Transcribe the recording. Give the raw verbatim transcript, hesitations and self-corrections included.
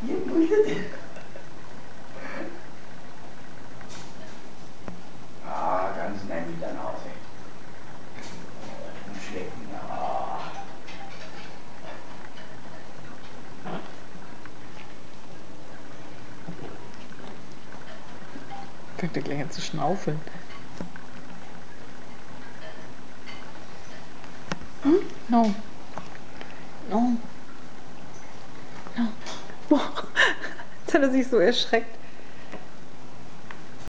Ah, ganz schnell mit der Nase. Und schlecken, ja. Fängt er gleich an zu schnaufeln. Hm? No. No. No. Boah. Jetzt hat er sich so erschreckt.